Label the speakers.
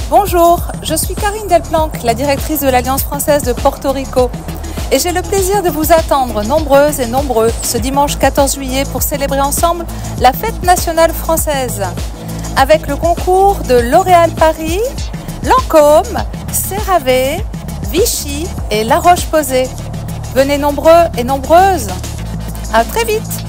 Speaker 1: Bonjour, je suis Karine Delplanque, la directrice de l'Alliance française de Porto Rico. Et j'ai le plaisir de vous attendre nombreuses et nombreux ce dimanche 14 juillet pour célébrer ensemble la fête nationale française. Avec le concours de L'Oréal Paris, Lancôme, CeraVe, Vichy et La Roche-Posay. Venez nombreux et nombreuses. À très vite!